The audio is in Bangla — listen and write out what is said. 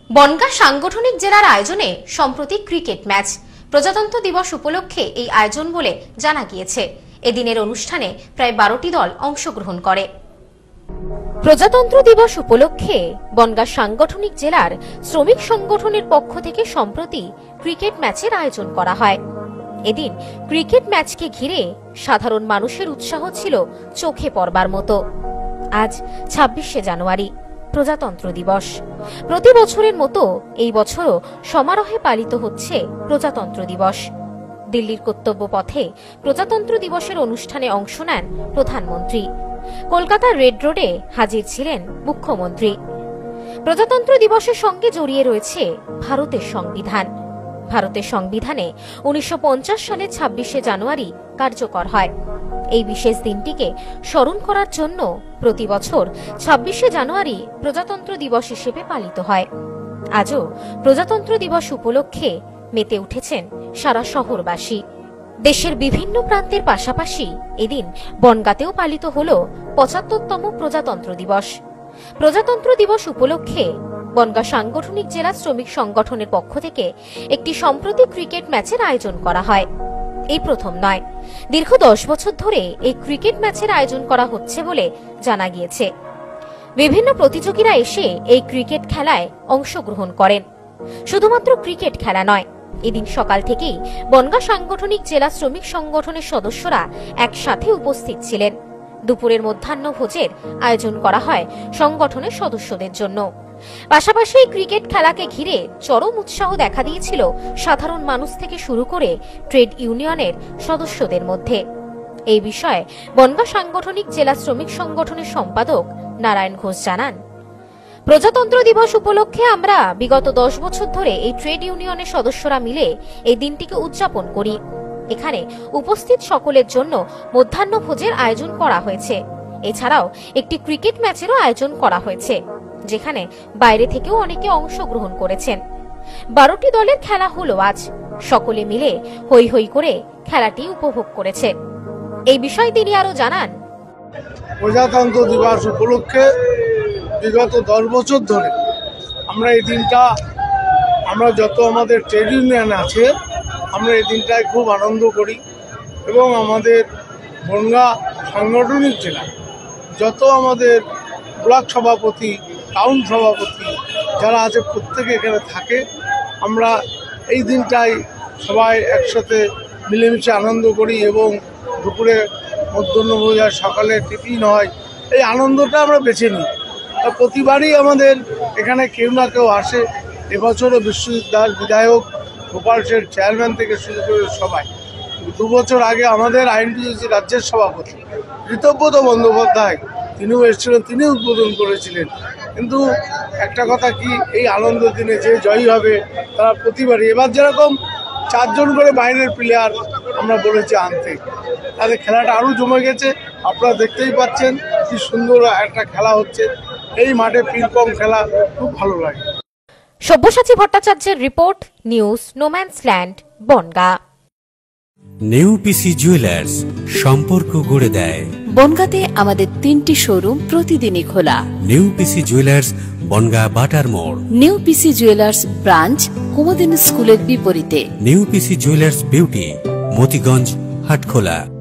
বনগাঁ সাংগঠনিক জেলার আয়োজনে সম্প্রতি ক্রিকেট ম্যাচ। প্রজাতন্ত্র দিবস উপলক্ষে এই আয়োজন বলে জানা গিয়েছে। এদিনের অনুষ্ঠানে প্রায় 12টি দল অংশগ্রহণ করে। প্রজাতন্ত্র দিবস উপলক্ষে বনগাঁ সাংগঠনিক জেলার শ্রমিক সংগঠনের পক্ষ থেকে সম্প্রতি ক্রিকেট ম্যাচের আয়োজন করা হয়। এদিন ক্রিকেট ম্যাচকে ঘিরে সাধারণ মানুষের উৎসাহ ছিল চোখে পড়বার মতো। আজ 26শে জানুয়ারি, প্রজাতন্ত্র দিবস। প্রতি বছরের মতো এই বছরও সমারোহে পালিত হচ্ছে প্রজাতন্ত্র দিবস। দিল্লির কর্তব্য পথে প্রজাতন্ত্র দিবসের অনুষ্ঠানে অংশ নেন প্রধানমন্ত্রী। কলকাতার রেড রোডে হাজির ছিলেন মুখ্যমন্ত্রী। প্রজাতন্ত্র দিবসের সঙ্গে জড়িয়ে রয়েছে ভারতের সংবিধান। ভারতের সংবিধানে 1950 সালে 26শে জানুয়ারি কার্যকর হয়। এই বিশেষ দিনটিকে স্মরণ করার জন্য প্রতি বছর 26শে জানুয়ারি প্রজাতন্ত্র দিবস হিসেবে পালিত হয়। আজও প্রজাতন্ত্র দিবস উপলক্ষে মেতে উঠেছেন সারা শহরবাসী। দেশের বিভিন্ন প্রান্তের পাশাপাশি এদিন বনগাঁতেও পালিত হল 75তম প্রজাতন্ত্র দিবস। প্রজাতন্ত্র দিবস উপলক্ষে বনগাঁ সাংগঠনিক জেলা শ্রমিক সংগঠনের পক্ষ থেকে একটি সম্প্রতি ক্রিকেট ম্যাচের আয়োজন করা হয়। এই প্রথম নয়, দীর্ঘ 10 বছর ধরে এই ক্রিকেট ম্যাচের আয়োজন করা হচ্ছে বলে জানা গিয়েছে। বিভিন্ন প্রতিযোগীরা এসে এই ক্রিকেট খেলায় অংশগ্রহণ করেন। শুধুমাত্র ক্রিকেট খেলা নয়, এদিন সকাল থেকেই বনগাঁ সাংগঠনিক জেলা শ্রমিক সংগঠনের সদস্যরা একসাথে উপস্থিত ছিলেন। দুপুরের মধ্যাহ্ন ভোজের আয়োজন করা হয় সংগঠনের সদস্যদের জন্য। পাশাপাশি ক্রিকেট খেলাকে ঘিরে চরম উৎসাহ দেখা দিয়েছিল সাধারণ মানুষ থেকে শুরু করে ট্রেড ইউনিয়নের সদস্যদের মধ্যে। এই বিষয়ে বনগাঁ সাংগঠনিক জেলা শ্রমিক সংগঠনের সম্পাদক নারায়ণ ঘোষ জানান, প্রজাতন্ত্র দিবস উপলক্ষে আমরা বিগত 10 বছর ধরে এই ট্রেড ইউনিয়নের সদস্যরা মিলে এই দিনটিকে উদযাপন করি। এখানে উপস্থিত সকলের জন্য মধ্যাহ্ন ভোজের আয়োজন করা হয়েছে। এছাড়াও একটি ক্রিকেট ম্যাচেরও আয়োজন করা হয়েছে, যেখানে বাইরে থেকেও অনেকে অংশগ্রহণ করেছেন। 12টি দলের খেলা হলো আজ। সকলে মিলে হই হই করে খেলাটি উপভোগ করেছে। এই বিষয়ে তিনি আরো জানান, প্রজাতন্ত্র দিবস উপলক্ষে বিগত 10 বছর ধরে আমরা এই দিনটা, আমরা যত আমাদের ট্রেড ইউনিয়ন আছে, আমরা এই দিনটায় খুব আনন্দ করি। এবং আমাদের বনগাঁ সাংগঠনিক জেলা যত আমাদের ব্লক সভাপতি, টাউন সভাপতি যারা আছে, প্রত্যেকে এখানে থাকে। আমরা এই দিনটায় সবাই একসাথে মিলেমিশে আনন্দ করি এবং দুপুরে মধ্যাহ্নভোজ হয়, সকালে টিফিন হয়। এই আনন্দটা আমরা বেছে নিই। প্রতিবারই আমাদের এখানে কেউ না কেউ আসে। এবছরও বিশ্বজিৎ দাস বিধায়ক, গোপাল সেঠ চেয়ারম্যান থেকে শুরু করে সবাই। 2 বছর আগে আমাদের আইনটিসি রাজ্যের সভাপতি ঋতব্রত বন্দ্যোপাধ্যায় তিনিও এসেছিলেন, তিনি উদ্বোধন করেছিলেন। কিন্তু একটা কথা কি, এই আনন্দ দিনে যে জয়ী হবে তারা প্রতিবারই, এবার যেরকম 4 জন করে বাইরের প্লেয়ার আমরা বলেছি আনতে, তাদের খেলাটা আরও জমে গেছে। আপনারা দেখতেই পাচ্ছেন কি সুন্দর একটা খেলা হচ্ছে। এই মাঠে পিং-পং খেলা খুব ভালো লাগে। সব্যসাচী ভট্টাচার্যের report, news no man's land, Bongaon. Neupishi jewellers সম্পর্ক গড়ে দেয়। বনগাঁতে আমাদের 3টি শোরুম প্রতিদিনই খোলা। নেউপিসি জুয়েলার্স, বনগাঁ বাটার মোড়। নেউপিসি জুয়েলার্স ব্রাঞ্চ কুমুদিনী স্কুলের বিপরীতে। Neupishi jewellers beauty, Motiganj, Hatkhola.